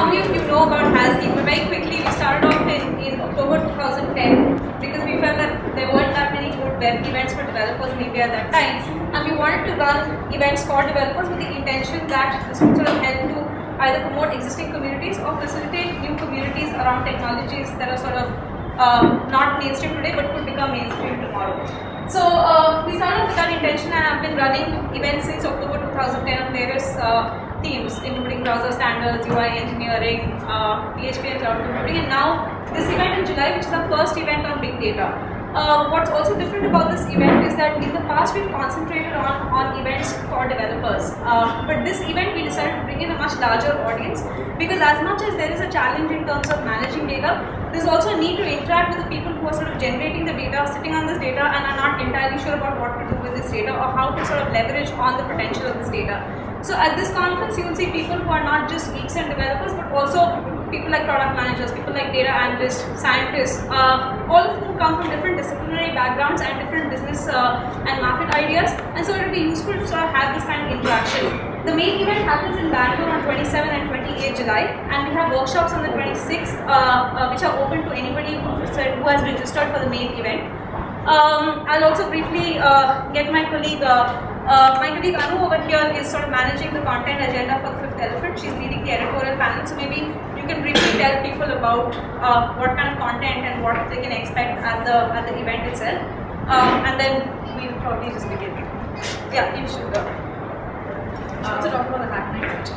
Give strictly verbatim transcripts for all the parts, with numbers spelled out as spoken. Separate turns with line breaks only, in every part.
how many of you know about HasGeek? But very quickly, we started off in, in October two thousand ten because we felt that there weren't that many good web events for developers in India at that time, and we wanted to run events for developers with the intention that this would sort of help to either promote existing communities or facilitate new communities around technologies that are sort of uh, not mainstream today but could become mainstream tomorrow. So uh, we started with that intention, and I've been running events since October two thousand ten on various uh, themes, including browser standards, U I engineering, uh, P H P and cloud computing, and now this event in July, which is our first event on big data. Uh, what's also different about this event is that in the past we've concentrated on, on events for developers, uh, but this event we decided to bring in a much larger audience, because as much as there is a challenge in terms of managing data, there's also a need to interact with the people who are sort of generating the data, sitting on this data, and are not entirely sure about what to do with this data or how to sort of leverage on the potential of this data. So at this conference, you will see people who are not just geeks and developers, but also people like product managers, people like data analysts, scientists, uh, all of whom come from different disciplinary backgrounds and different business uh, and market ideas. And so it will be useful to sort of have this kind of interaction. The main event happens in Bangalore on twenty-seventh and twenty-eighth July, and we have workshops on the twenty-sixth, uh, uh, which are open to anybody who, who has registered for the main event. Um, I'll also briefly uh, get my colleague, uh, uh, my colleague Anu over here is sort of managing the content agenda for the Fifth Elephant. She's leading the editorial panel, so maybe you can briefly tell people about uh, what kind of content and what they can expect at the at the event itself, um, and then we'll probably just begin. Yeah, you should go. Uh, so talk about the hack night.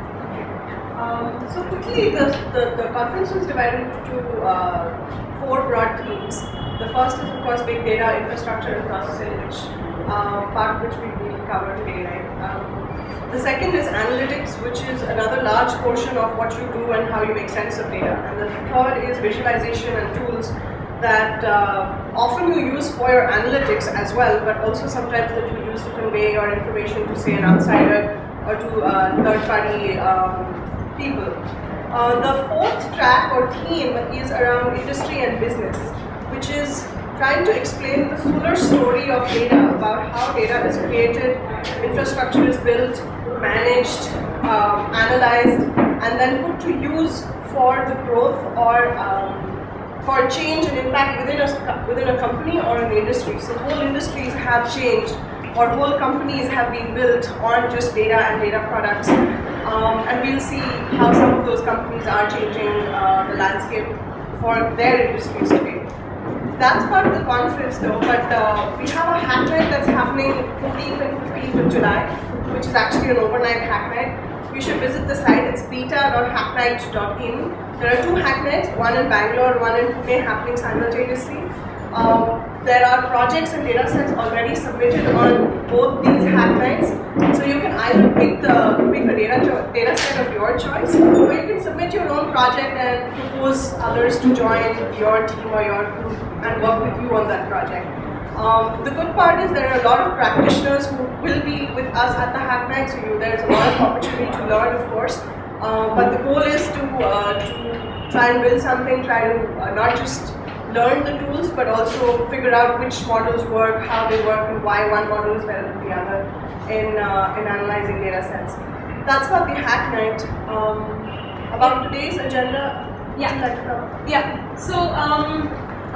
Um, so quickly, the, the, the conference was divided into uh, four broad themes. The first is, of course, big data, infrastructure and processing, which uh, part which we will cover today, right? Um, the second is analytics, which is another large portion of what you do and how you make sense of data. And the third is visualization and tools that uh, often you use for your analytics as well, but also sometimes that you use to convey your information to, say, an outsider or to uh, third-party um, people. Uh, the fourth track or theme is around industry and business, which is trying to explain the fuller story of data, about how data is created, infrastructure is built, managed, um, analyzed, and then put to use for the growth or um, for change and impact within a, within a company or an industry. So whole industries have changed, or whole companies have been built on just data and data products. Um, and we'll see how some of those companies are changing uh, the landscape for their industries today. That's part of the conference though, but uh, we have a hack night that's happening fifteenth and fifteenth of July, which is actually an overnight hack night. You should visit the site, it's beta dot hack night dot in. There are two hack nights, one in Bangalore, one in Pune, happening simultaneously. Um, there are projects and data sets already submitted on both these hack nights, so you can either pick the pick the data data set of your choice, or you can submit your own project and propose others to join your team or your group and work with you on that project. Um, the good part is there are a lot of practitioners who will be with us at the hack night, so you, there's a lot of opportunity to learn, of course. Uh, but the goal is to uh, to try and build something, try to uh, not just learn the tools, but also figure out which models work, how they work, and why one model is better than the other in, uh, in analyzing data sets. That's about the hack night. Um, about today's agenda,
yeah.
Like to
yeah. So um,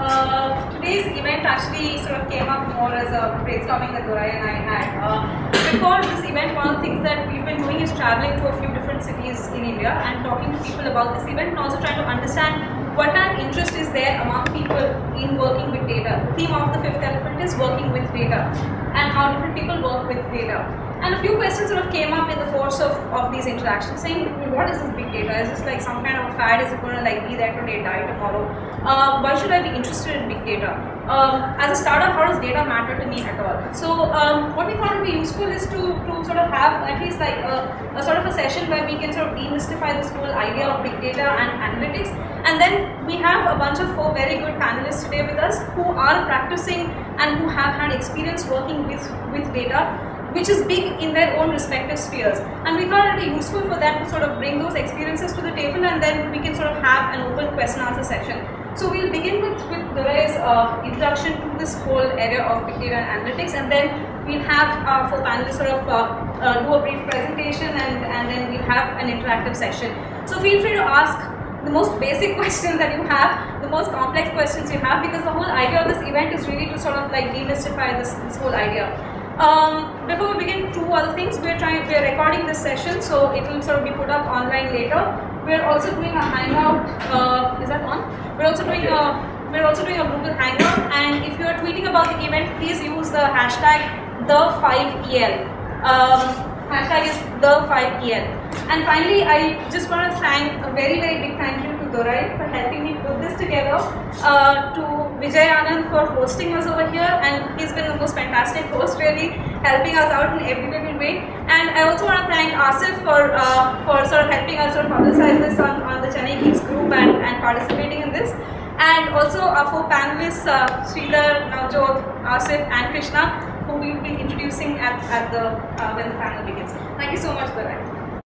uh, today's event actually sort of came up more as a brainstorming that Durai and I had. Uh, before this event, one of the things that we've been doing is traveling to a few different cities in India and talking to people about this event, and also trying to understand what kind of interest is there among people in working with data. The theme of the Fifth Elephant is working with data, and how different people work with data. And a few questions sort of came up in the course of, of these interactions, saying, what is this big data? Is this like some kind of a fad? Is it going to like be there today, die tomorrow? Uh, why should I be interested in big data? Um, as a startup, how does data matter to me at all? So um, what we thought would be useful is to, to sort of have at least like a, a sort of a session where we can sort of demystify this whole idea of big data and analytics. And then we have a bunch of four very good panelists today with us who are practicing and who have had experience working with, with data, which is big in their own respective spheres. And we thought it would be useful for them to sort of bring those experiences to the table, and then we can sort of have an open question answer section. So we'll begin with, with Durai's uh, introduction to this whole area of big data and analytics, and then we'll have our four panelists sort of uh, uh, do a brief presentation, and, and then we'll have an interactive session. So feel free to ask the most basic questions that you have, the most complex questions you have, because the whole idea of this event is really to sort of like demystify this, this whole idea. Um, before we begin, two other things. We're trying, we're recording this session, so it will sort of be put up online later. We're also doing a hangout. Uh, is that on? We're also doing a we're also doing a Google Hangout, and if you are tweeting about the event, please use the hashtag the five E L. Um, hashtag is the five E L. And finally, I just want to thank a very very big thank you to Durai for helping me put this together. Uh, to Vijay Anand for hosting us over here, and he's been the most fantastic host, really helping us out in every little way. And I also want to thank Asif for uh, for sort of helping us sort of publicize this on, on the Chennai Geeks group and, and participating in this. And also our four panelists, uh, Sridhar, Navjot, Asif and Krishna, who we will be introducing at, at the uh, when the panel begins. Thank you so much, Durai.